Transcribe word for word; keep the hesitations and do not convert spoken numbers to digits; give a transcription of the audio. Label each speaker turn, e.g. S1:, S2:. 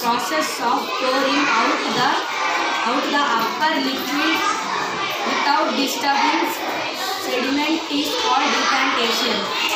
S1: process of pouring out the out the upper liquid without disturbing sediment is called decantation.